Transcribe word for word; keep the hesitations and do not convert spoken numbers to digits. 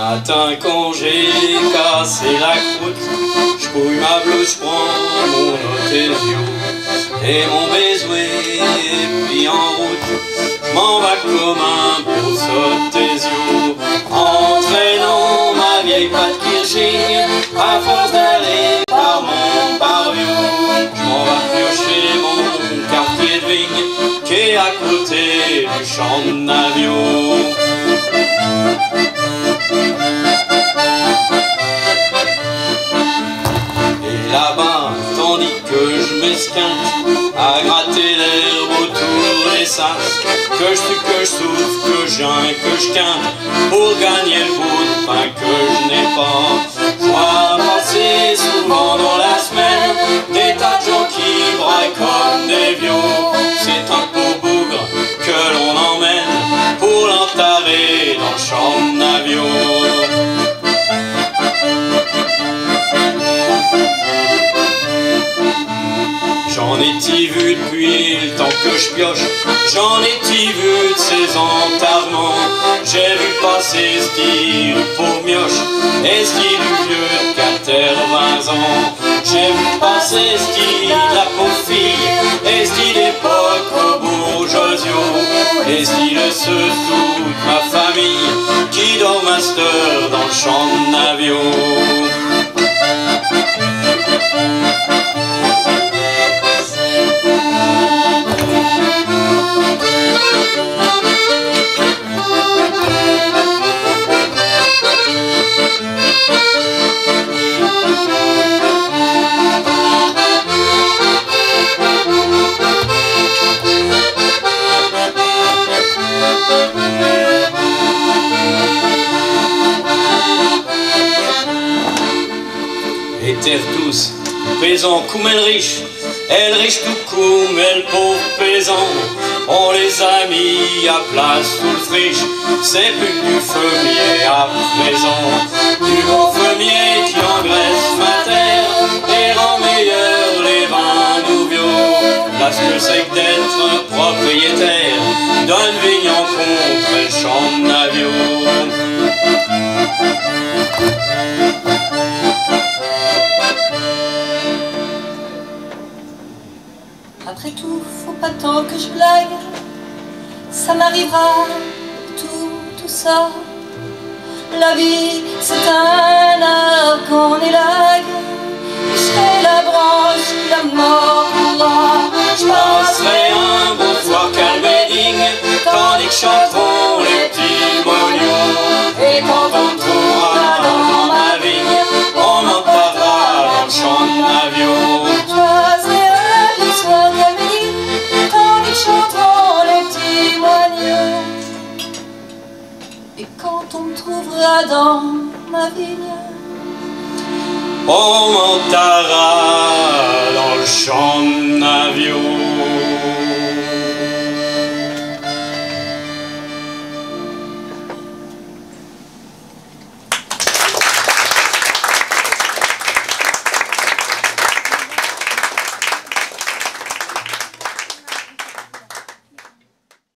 matin quand j'ai cassé la croûte, j'couille ma blouse, j'prends mon Otésio et mon besoin, et puis en route, j'm'en vais comme un beau Otésio, entraînant ma vieille patte Kirching, à force d'aller par mon parvio, j'm'en vais piocher mon quartier de vigne, qui est à côté du champ de Navio. Et là-bas, tandis que je m'esquinte à gratter l'herbe autour des sas, que je tue, que je souffle, que je viens, que je quinte, pour gagner le bout de pain que je n'ai pas. Je vois passer souvent dans la semaine des tas de gens qui braillent comme des viaux. C'est un beau bougre que l'on emmène pour l'entarer dans le champ de Navio. J'en ai-t'y vu depuis le temps que je pioche, j'en ai-t'y vu de ces enterrements. J'ai vu passer ce qui le pauvre mioche, et ce qui du vieux de quatre-vingts ans. J'ai vu passer ce qui la pauvre fille, et ce qui l'époque au bourgeoisio, et ce qui le se toute ma famille, qui dort master dans le champ de Navio. Et terre tous, paysan comme elle riche, elle riche tout comme elle pauvre paysan. On les a mis à place sous le friche, c'est plus du fumier à présent. Du bon fumier qui engraisse ma terre et rend meilleur les vins nouveaux. Là ce que c'est que d'être propriétaire d'un vigne en contre le champ de Navio. Après tout, faut pas tant que je blague, ça m'arrivera, tout, tout ça. La vie, c'est un arc en élague, je serai la branche qui la mordra. Je passerai un beau soir calméding, tandis que chanteront les petits moignons. Et quand on trouvera dans ma vigne, on m'enterrera dans le champ de Navio. Et quand on me trouvera dans ma vigne, on m'enterrera dans le champ de Navio.